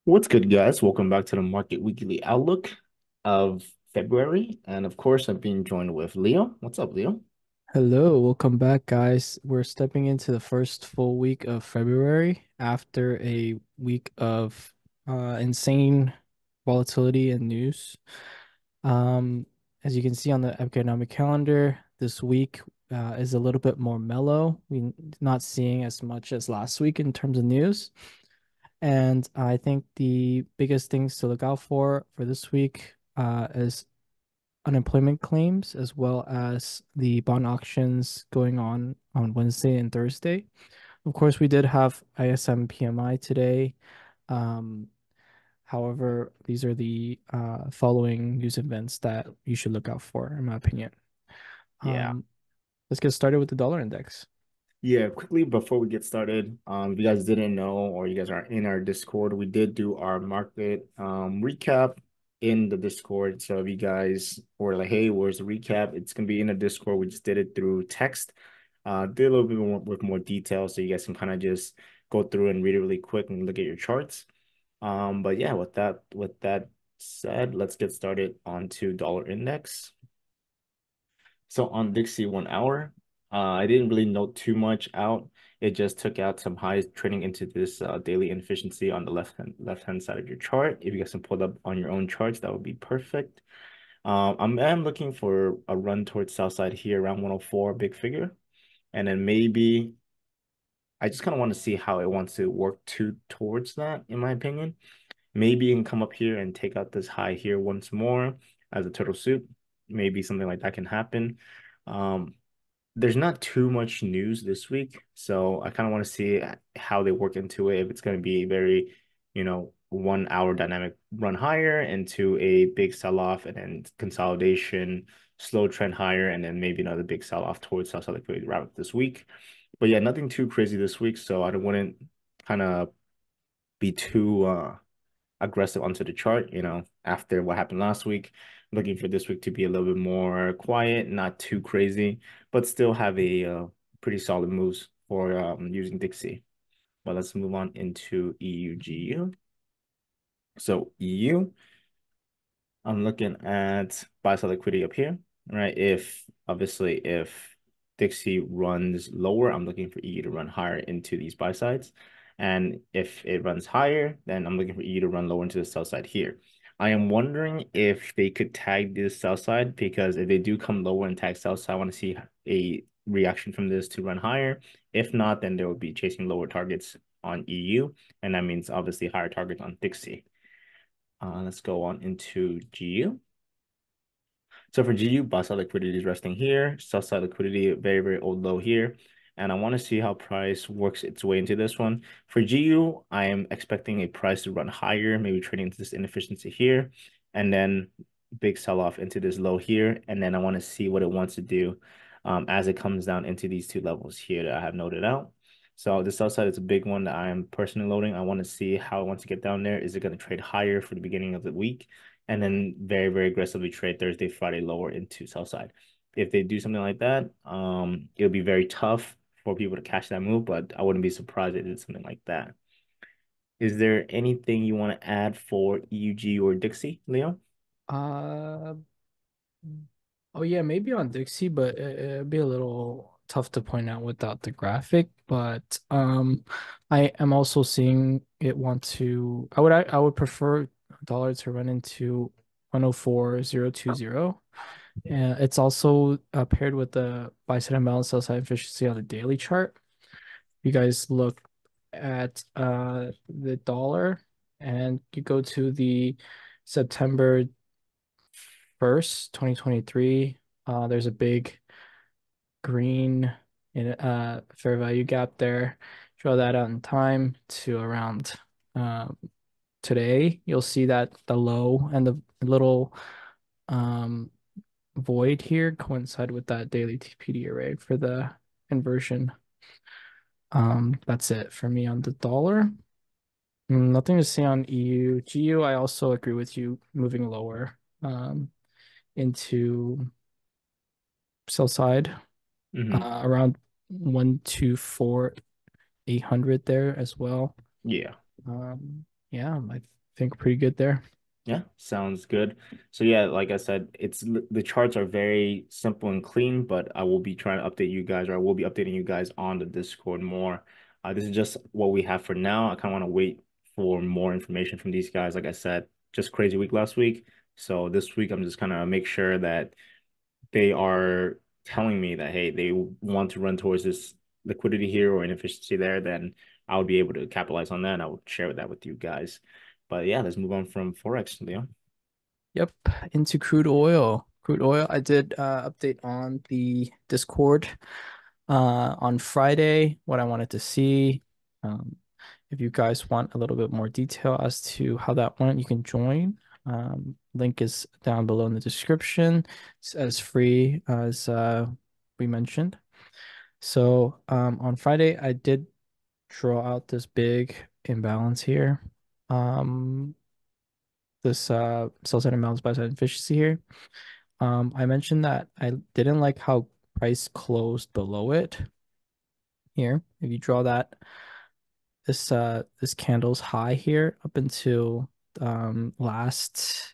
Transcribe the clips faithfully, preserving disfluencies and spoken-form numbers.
What's good, guys? Welcome back to the Market Weekly Outlook of February. And of course, I'm being joined with Leo. What's up, Leo? Hello, welcome back, guys. We're stepping into the first full week of February after a week of uh, insane volatility and news. Um, as you can see on the economic calendar, this week uh, is a little bit more mellow. We're not seeing as much as last week in terms of news. And I think the biggest things to look out for for this week uh, is unemployment claims as well as the bond auctions going on on Wednesday and Thursday. Of course, we did have I S M P M I today. Um, however, these are the uh, following news events that you should look out for, in my opinion. Yeah. Um, let's get started with the dollar index. Yeah, quickly before we get started, um, if you guys didn't know or you guys are in our Discord, we did do our market um recap in the Discord. So if you guys were like, hey, where's the recap? It's gonna be in the Discord. We just did it through text. Uh, did a little bit more with more detail so you guys can kind of just go through and read it really quick and look at your charts. Um, but yeah, with that with that said, let's get started onto dollar index. So on Dixie one hour, uh, I didn't really note too much out. It just took out some highs trading into this uh, daily inefficiency on the left hand left hand side of your chart. If you guys can pull up on your own charts, that would be perfect. Um, I'm, I'm looking for a run towards south side here around one oh four, big figure, and then maybe I just kind of want to see how it wants to work to towards that, in my opinion. Maybe you can come up here and take out this high here once more as a turtle soup. Maybe something like that can happen. Um, there's not too much news this week, so I kind of want to see how they work into it. If it's going to be a very, you know, one hour dynamic run higher into a big sell off and then consolidation, slow trend higher, and then maybe another big sell off towards South Side liquidity route this week. But yeah, nothing too crazy this week, so I don't wouldn't kind of be too uh aggressive onto the chart, you know, after what happened last week. Looking for this week to be a little bit more quiet, not too crazy, but still have a uh, pretty solid moves for um, using Dixie. But let's move on into E U G U. So E U, I'm looking at buy side liquidity up here, right? If obviously if Dixie runs lower, I'm looking for E U to run higher into these buy sides. And if it runs higher, then I'm looking for E U to run lower into the sell side here. I am wondering if they could tag this sell side because if they do come lower and tag sell side, I want to see a reaction from this to run higher. If not, then they will be chasing lower targets on E U, and that means obviously higher targets on Dixie. Uh, let's go on into G U. So for G U, buy side liquidity is resting here, sell side liquidity very, very old low here. And I want to see how price works its way into this one. For G U, I am expecting a price to run higher, maybe trading into this inefficiency here, and then big sell-off into this low here. And then I want to see what it wants to do um, as it comes down into these two levels here that I have noted out. So the sell side is a big one that I am personally loading. I want to see how it wants to get down there. Is it going to trade higher for the beginning of the week? And then very, very aggressively trade Thursday, Friday lower into sell side. If they do something like that, um, it'll be very tough for people to catch that move, but I wouldn't be surprised if it did something like that. Is there anything you want to add for E U G or Dixie, Leo? Uh, oh yeah, maybe on Dixie, but it, it'd be a little tough to point out without the graphic. But um, I am also seeing it want to. I would I, I would prefer dollar to run into one oh four zero two zero. And it's also uh, paired with the buy side and balance sell side efficiency on the daily chart. You guys look at uh the dollar and you go to the September first, twenty twenty-three. Uh, there's a big green in uh fair value gap there. Draw that out in time to around um today. You'll see that the low and the little um void here coincide with that daily T P D array for the inversion. Um, that's it for me on the dollar. Mm, Nothing to say on E U. G U, I also agree with you moving lower um, into sell side Hmm. uh, around one two four eight hundred there as well. Yeah. Um, yeah, I think pretty good there. Yeah, sounds good. So yeah, like I said, it's the charts are very simple and clean, but I will be trying to update you guys, or I will be updating you guys on the Discord more. Uh, this is just what we have for now. I kind of want to wait for more information from these guys. Like I said, just crazy week last week. So this week, I'm just kind of make sure that they are telling me that, hey, they want to run towards this liquidity here or inefficiency there, then I would be able to capitalize on that. And I would share that with you guys. But yeah, let's move on from Forex, Leo. Yep, into crude oil. Crude oil. I did uh, update on the Discord uh, on Friday what I wanted to see. Um, if you guys want a little bit more detail as to how that went, you can join. Um, link is down below in the description. It's as free as uh, we mentioned. So um, on Friday, I did draw out this big imbalance here. Um, this uh, sell side imbalance, buy side efficiency here. Um, I mentioned that I didn't like how price closed below it here. If you draw that, this uh this candle's high here up until um last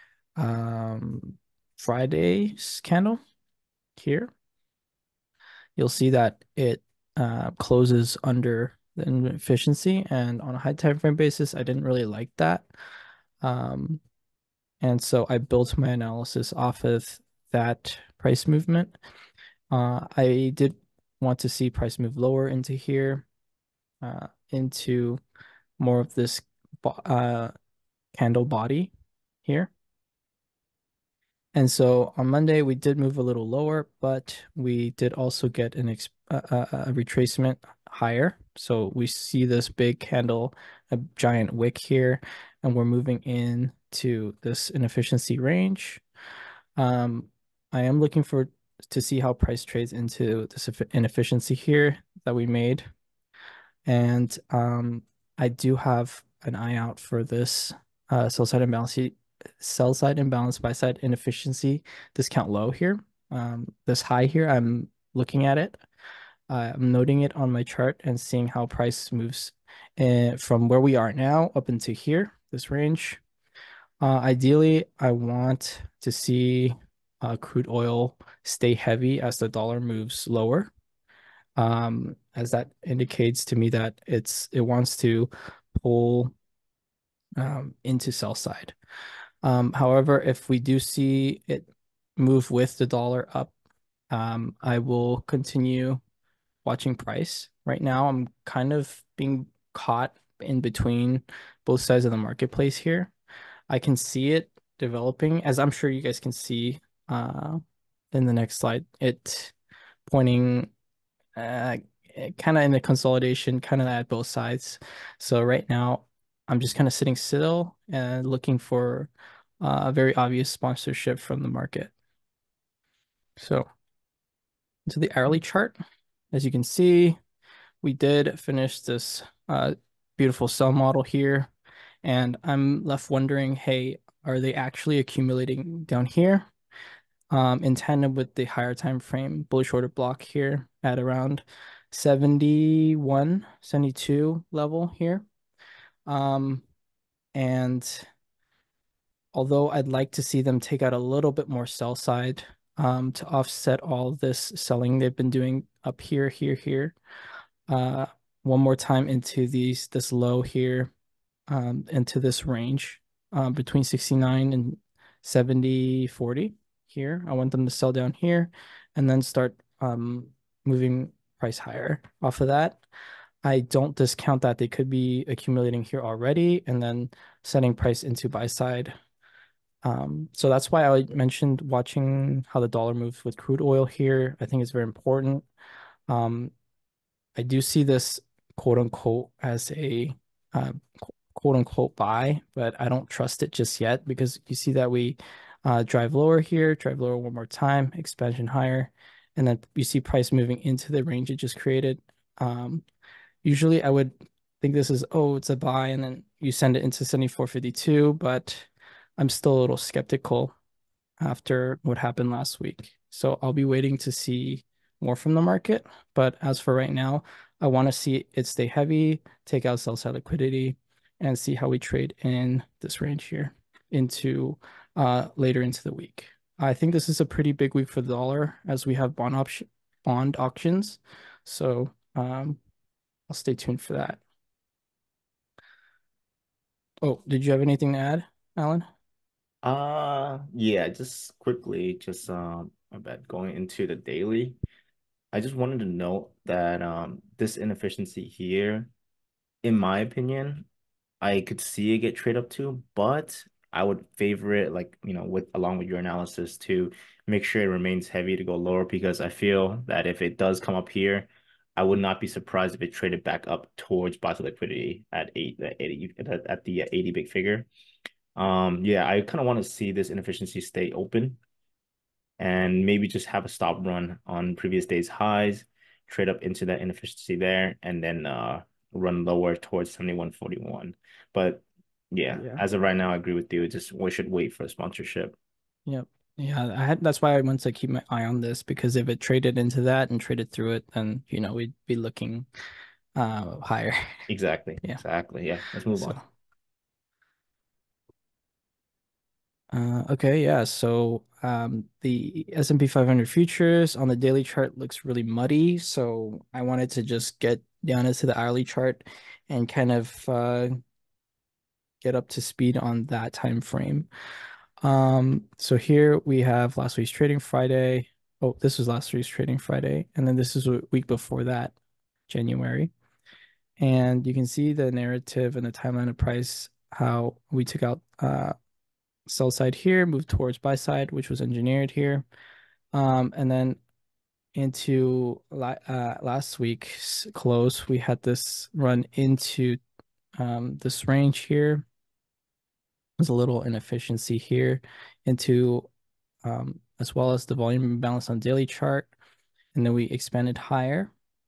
um Friday's candle here, you'll see that it uh closes under the inefficiency, and on a high time frame basis, I didn't really like that. Um, and so I built my analysis off of that price movement. Uh, I did want to see price move lower into here, uh, into more of this uh, candle body here. And so on Monday, we did move a little lower, but we did also get an ex a, a, a retracement higher. So we see this big candle, a giant wick here, and we're moving in to this inefficiency range. Um, I am looking for to see how price trades into this inefficiency here that we made. And um, I do have an eye out for this uh, sell side imbalance, sell side imbalance, buy side inefficiency discount low here. Um, this high here, I'm looking at it. Uh, I'm noting it on my chart and seeing how price moves uh, from where we are now up into here, this range. Uh, ideally, I want to see uh, crude oil stay heavy as the dollar moves lower, um, as that indicates to me that it's it wants to pull um, into sell side. Um, however, if we do see it move with the dollar up, um, I will continue watching price. Right now, I'm kind of being caught in between both sides of the marketplace here. I can see it developing, as I'm sure you guys can see uh, in the next slide, it pointing uh, kind of in the consolidation, kind of at both sides. So right now, I'm just kind of sitting still and looking for uh, a very obvious sponsorship from the market. So to the hourly chart, as you can see, we did finish this uh, beautiful sell model here. And I'm left wondering, hey, are they actually accumulating down here? Um, in tandem with the higher time frame bullish order block here at around seventy-one, seventy-two level here. Um, and although I'd like to see them take out a little bit more sell side um, to offset all this selling they've been doing up here, here, here. Uh, one more time into these this low here, um, into this range um, between sixty-nine and seventy, forty here. I want them to sell down here and then start um, moving price higher off of that. I don't discount that they could be accumulating here already and then setting price into buy side. Um, so that's why I mentioned watching how the dollar moves with crude oil here. I think it's very important. Um, I do see this quote unquote as a uh, quote unquote buy, but I don't trust it just yet because you see that we uh, drive lower here, drive lower one more time, expansion higher, and then you see price moving into the range it just created. Um, usually I would think this is, oh, it's a buy, and then you send it into seventy-four fifty-two, but I'm still a little skeptical after what happened last week. So I'll be waiting to see more from the market. But as for right now, I want to see it stay heavy, take out sell side liquidity, and see how we trade in this range here into uh later into the week. I think this is a pretty big week for the dollar as we have bond option bond auctions. So um I'll stay tuned for that. Oh, did you have anything to add, Alan? Uh yeah, just quickly, just um I bet going into the daily. I just wanted to note that um this inefficiency here, in my opinion, I could see it get trade up to, but I would favor it like, you know, with along with your analysis to make sure it remains heavy to go lower because I feel that if it does come up here, I would not be surprised if it traded back up towards buy to liquidity at eight, at eighty, at at the eighty big figure. Um, yeah, I kind of want to see this inefficiency stay open and maybe just have a stop run on previous day's highs, trade up into that inefficiency there, and then uh run lower towards seventy-one forty-one. But yeah, Yeah. as of right now, I agree with you. Just we should wait for a sponsorship. Yep. Yeah, I had that's why I want to keep my eye on this because if it traded into that and traded through it, then you know we'd be looking uh higher. Exactly. Yeah. Exactly. Yeah. Let's move So on. uh okay, yeah. So um the S and P five hundred futures on the daily chart looks really muddy, so I wanted to just get down into the hourly chart and kind of uh get up to speed on that time frame. Um, so here we have last week's trading Friday. Oh, this was last week's trading Friday, and then this is a week before that, January. And you can see the narrative and the timeline of price, how we took out uh sell side here, moved towards buy side, which was engineered here. Um, and then into la uh, last week's close, we had this run into um this range here. There's a little inefficiency here into um, as well as the volume imbalance on daily chart. And then we expanded higher.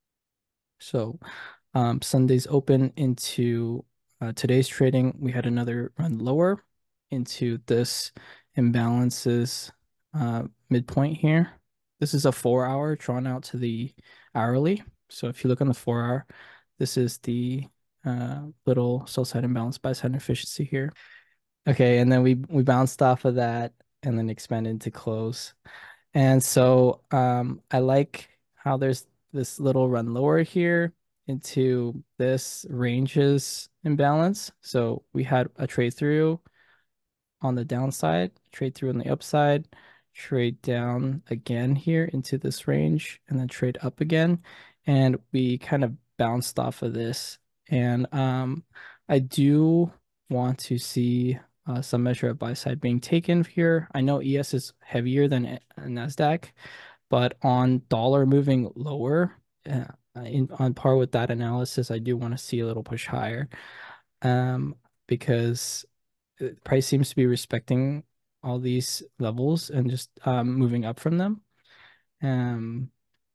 So um, Sunday's open into uh, today's trading. We had another run lower into this imbalances uh, midpoint here. This is a four hour drawn out to the hourly. So if you look on the four hour, this is the uh, little sell side imbalance buy side efficiency here. Okay, and then we we bounced off of that and then expanded to close. And so um, I like how there's this little run lower here into this ranges imbalance. So we had a trade through on the downside, trade through on the upside, trade down again here into this range, and then trade up again. And we kind of bounced off of this. And um, I do want to see uh, some measure of buy side being taken here. I know E S is heavier than uh, NASDAQ, but on dollar moving lower, uh, in on par with that analysis, I do want to see a little push higher. Um, because uh, price seems to be respecting all these levels and just um, moving up from them. Um,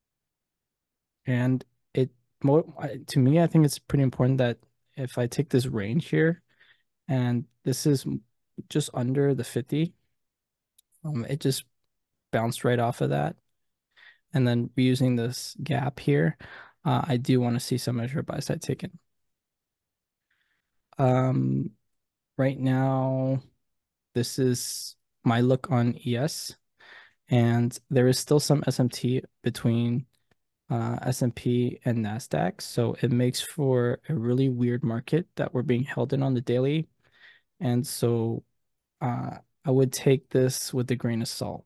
and it more to me, I think it's pretty important that if I take this range here, and this is just under the fifty, um, it just bounced right off of that. And then using this gap here, uh, I do want to see some measure of buy side taken. Um, right now, this is my look on E S. And there is still some S M T between uh, S and P and NASDAQ. So it makes for a really weird market that we're being held in on the daily. And so uh, I would take this with a grain of salt.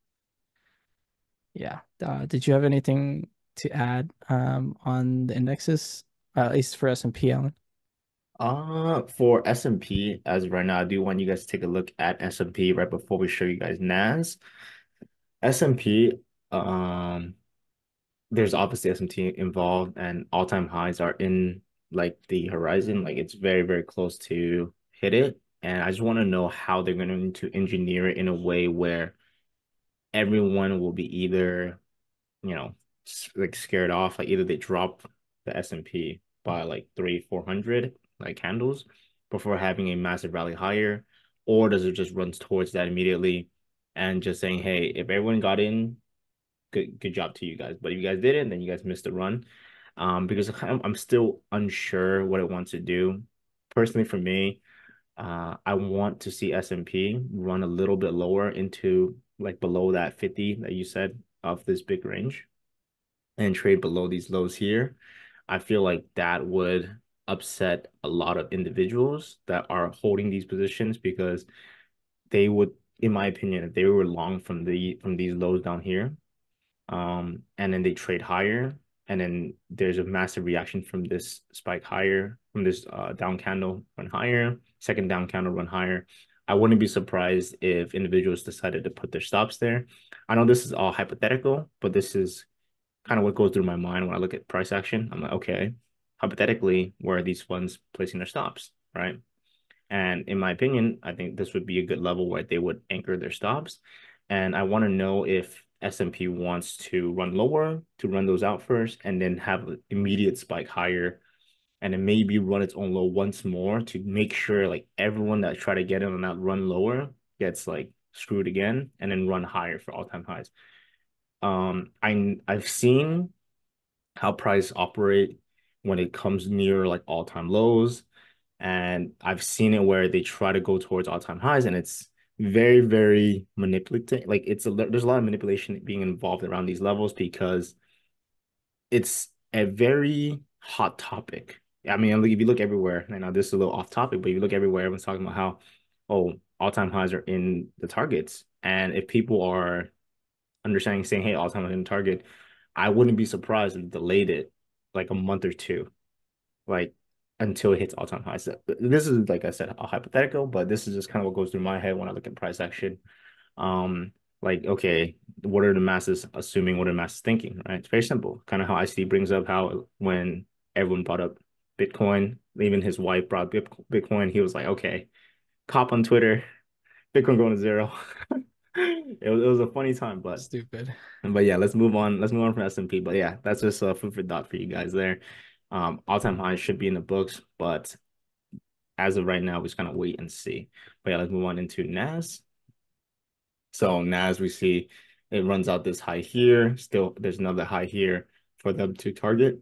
Yeah. Uh, did you have anything to add um, on the indexes, uh, at least for S and P, Alan? Uh, for S and P, as of right now, I do want you guys to take a look at S and P right before we show you guys N A S. S and P, um, there's obviously S M T involved and all-time highs are in like the horizon. Like it's very, very close to hit it. And I just want to know how they're going to engineer it in a way where everyone will be either, you know, like scared off, like either they drop the S and P by like three, four hundred like candles before having a massive rally higher, or does it just run towards that immediately and just saying, hey, if everyone got in, good good job to you guys. But if you guys didn't, then you guys missed the run. Um, because I'm, I'm still unsure what it wants to do personally for me, uh, I want to see S and P run a little bit lower into like below that fifty that you said of this big range and trade below these lows here. I feel like that would upset a lot of individuals that are holding these positions because they would, in my opinion, if they were long from the from these lows down here, um, and then they trade higher, and then there's a massive reaction from this spike higher, from this uh, down candle run higher, second down candle run higher. I wouldn't be surprised if individuals decided to put their stops there. I know this is all hypothetical, but this is kind of what goes through my mind when I look at price action. I'm like, okay, hypothetically, where are these funds placing their stops, right? And in my opinion, I think this would be a good level where they would anchor their stops. And I want to know if S and P wants to run lower, to run those out first, and then have an immediate spike higher, and then maybe run its own low once more to make sure like everyone that try to get in on that run lower gets like screwed again, and then run higher for all-time highs. Um, I I've seen how price operate when it comes near like all-time lows. And I've seen it where they try to go towards all-time highs, and it's very, very manipulative. Like it's a there's a lot of manipulation being involved around these levels because it's a very hot topic. I mean, like, if you look everywhere, I know this is a little off topic, but if you look everywhere, everyone's talking about how, oh, all-time highs are in the targets. And if people are understanding, saying, hey, all-time highs in the target, I wouldn't be surprised if they delayed it like a month or two, like until it hits all-time highs. So this is, like I said, a hypothetical, but this is just kind of what goes through my head when I look at price action. Um, like, okay, what are the masses assuming? What are the masses thinking? Right? It's very simple. Kind of how I see brings up how when everyone brought up Bitcoin, even his wife brought Bitcoin, he was like, okay, cop on Twitter, Bitcoin going to zero. It was, it was a funny time, but Stupid. but yeah, let's move on. Let's move on from S and P. But yeah, that's just a food for thought for you guys there. Um, all-time highs should be in the books, but as of right now, we just kind of wait and see. But yeah, let's move on into N A S. So N A S, we see it runs out this high here. Still, there's another high here for them to target.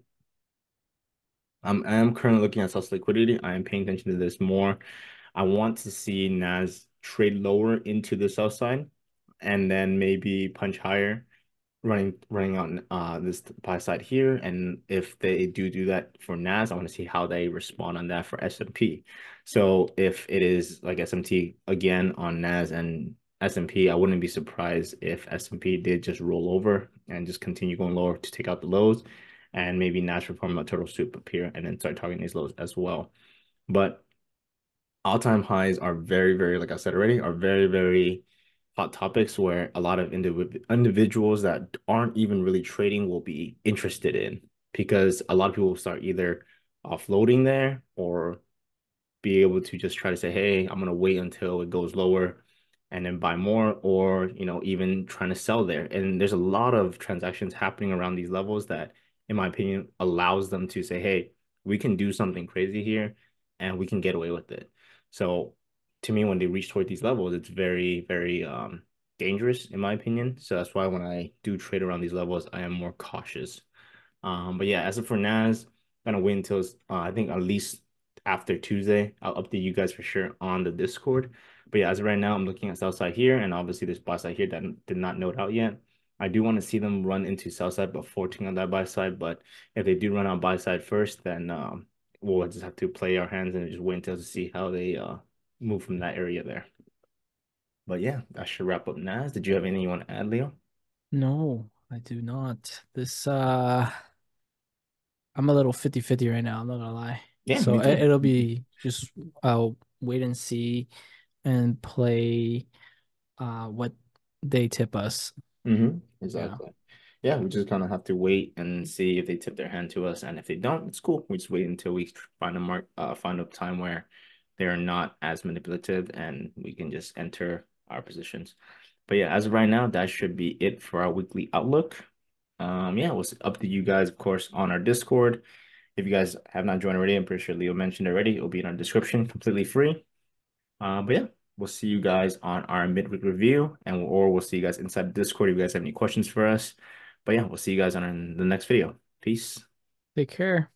Um, I am currently looking at sell liquidity. I am paying attention to this more. I want to see N A S trade lower into the sell side and then maybe punch higher running running on uh this buy side here. And if they do do that for N A S, I want to see how they respond on that for S and P. So if it is like S M T again on N A S and S and P, I wouldn't be surprised if S and P did just roll over and just continue going lower to take out the lows, and maybe N A S perform a turtle soup up here and then start targeting these lows as well. But all-time highs are very, very, like I said already, are very, very hot topics where a lot of indiv individuals that aren't even really trading will be interested in, because a lot of people will start either offloading there or be able to just try to say, hey, I'm gonna wait until it goes lower and then buy more, or you know, even trying to sell there. And there's a lot of transactions happening around these levels that, in my opinion, allows them to say, hey, we can do something crazy here and we can get away with it. So to me, when they reach toward these levels, it's very, very um dangerous in my opinion. So that's why when I do trade around these levels, I am more cautious. Um, but yeah, as of for N A S, gonna wait until uh, I think at least after Tuesday. I'll update you guys for sure on the Discord. But yeah, as of right now, I'm looking at sell side here, and obviously this buy side here that did not note out yet. I do want to see them run into sell side before taking on that buy side, but if they do run on buy side first, then um, we'll just have to play our hands and just wait until to see how they uh move from that area there. But yeah, that should wrap up N A S. Did you have anything you want to add, Leo? No, I do not. This uh I'm a little fifty fifty right now, I'm not gonna lie. Yeah, So me it, too. it'll be just I'll wait and see and play uh what they tip us. Mm-hmm. Yeah. Exactly. Yeah, we just kind of have to wait and see if they tip their hand to us, and if they don't, it's cool. We just wait until we find a mark, uh, find a time where they're not as manipulative, and we can just enter our positions. But yeah, as of right now, that should be it for our weekly outlook. Um, yeah, we'll up to you guys, of course, on our Discord. If you guys have not joined already, I'm pretty sure Leo mentioned already. It'll be in our description, completely free. Uh, but yeah, we'll see you guys on our midweek review, and or we'll see you guys inside the Discord if you guys have any questions for us. But yeah, we'll see you guys on the next video. Peace. Take care.